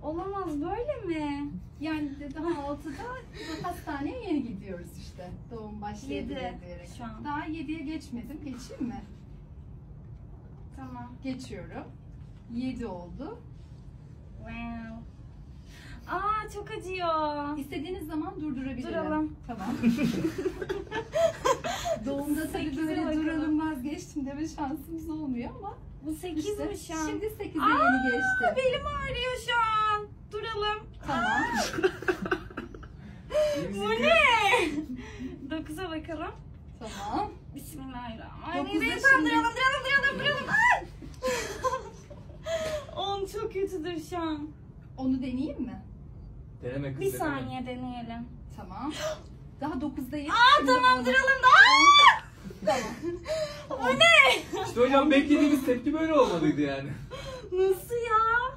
Olamaz, böyle mi? Yani daha 6'da hastaneye yeni gidiyoruz işte. Doğum başlayabilir 7 diyerek. şu an. Daha 7'ye geçmedim. Geçeyim mi? Tamam. Geçiyorum. 7 oldu. Wow. Aa, çok acıyor. İstediğiniz zaman durdurabilirim. Duralım. Tamam. Doğumda tabii 8'e böyle bakalım. duralım vazgeçtim deme şansımız olmuyor ama Bu 8 işte mi şu an? şimdi 8'e Aa, yeni geçti. belim ağrıyor şu an. Duralım. Tamam. Bu ne? 9'a bakalım. Tamam. Bismillahirrahmanirrahim. Dokuzda Tamam, şimdi- duralım. Ay! 10 çok kötüdür şu an. Onu deneyeyim mi? Deneme kız, Bir deneme. saniye deneyelim. Tamam. Daha 9'dayım. Aa, Şimdi tamam, onu- duralım da. Aa! Tamam. Bu ne? İşte hocam beklediğimiz tepki böyle olmalıydı yani. Nasıl ya?